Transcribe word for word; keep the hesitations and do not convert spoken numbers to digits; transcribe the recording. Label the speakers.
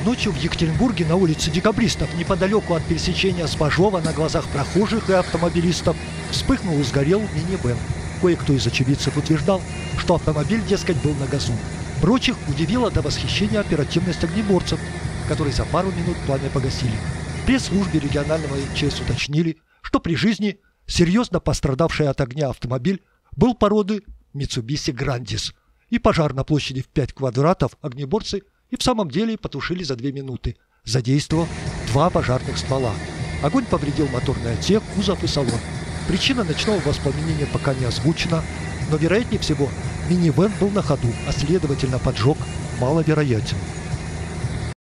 Speaker 1: Ночью в Екатеринбурге на улице Декабристов, неподалеку от пересечения с Пажова, на глазах прохожих и автомобилистов, вспыхнул и сгорел мини-бен. Кое-кто из очевидцев утверждал, что автомобиль, дескать, был на газу. Прочих удивила до восхищения оперативность огнеборцев, которые за пару минут пламя погасили. В пресс-службе регионального эм че эс уточнили, что при жизни серьезно пострадавший от огня автомобиль был породы Mitsubishi Grandis, и пожар на площади в пять квадратов огнеборцы и в самом деле потушили за две минуты, задействовав два пожарных ствола. Огонь повредил моторный отсек, кузов и салон. Причина ночного воспламенения пока не озвучена, но вероятнее всего мини-вэн был на ходу, а следовательно поджог маловероятен.